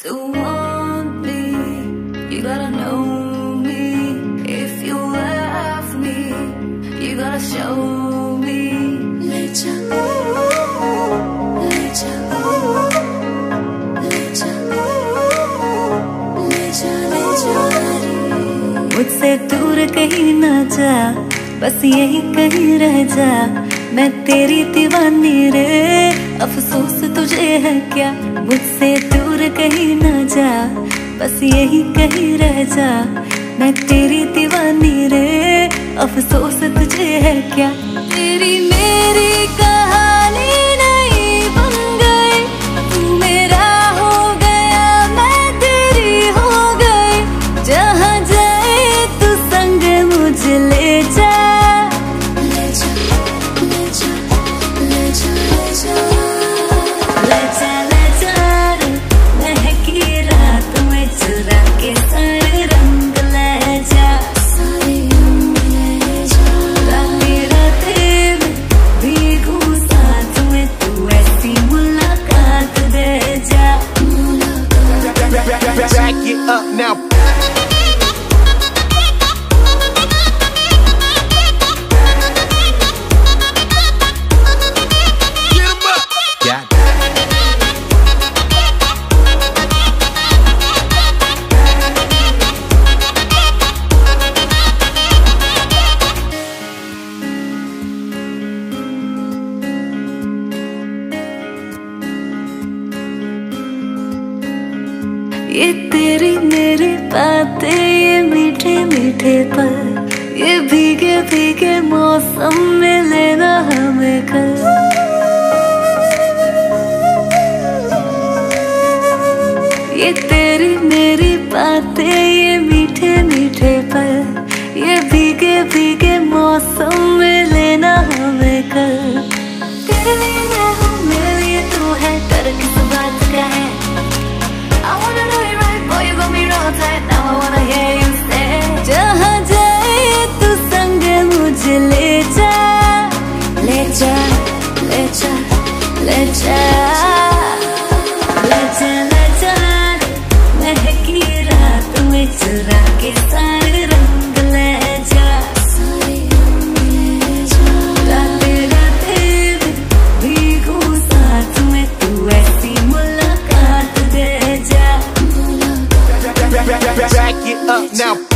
To want me, you gotta know me. If you love me, you gotta show me. Lecha, lecha, lecha, lecha, lecha। मुझसे दूर कहीं ना जा, बस यही कहीं रह जा। मैं तेरी दीवानी रे, अफसोस तुझे है क्या। मुझसे दूर कहीं ना जा, बस यही कहीं रह जा। मैं तेरी दीवानी रे, अफसोस तुझे है क्या। तेरी मेरी कहानी नहीं बन गई, तू मेरा हो गया, मैं तेरी हो गई। जहाँ जाए तू संग मुझे ले जा। Back it up now. Get 'em up. Got it. ये तेरी मेरी बातें, ये मीठे मीठे पल, ये भीगे भीगे मौसम में लेना हमें कल। ये तेरी मेरी बातें, ये मीठे मीठे पल, ये भीगे भीगे मौसम में लेना हमें कल। तेरे लिए मैं हूँ, मेरे लिए तू है, डर किस बात का है। I wanna know you right, boy, you got me wrong tight. Now I wanna hear you say, जहाँ जाए तू संग मुझे ले जा। ले जा, ले जा, ले जा, ले जा, ले जा। महकी रात में चुरा के सारे रंग ले जा। राते राते भीगू साथ में, तू ऐसी मुलाकात दे जा। Back it up now.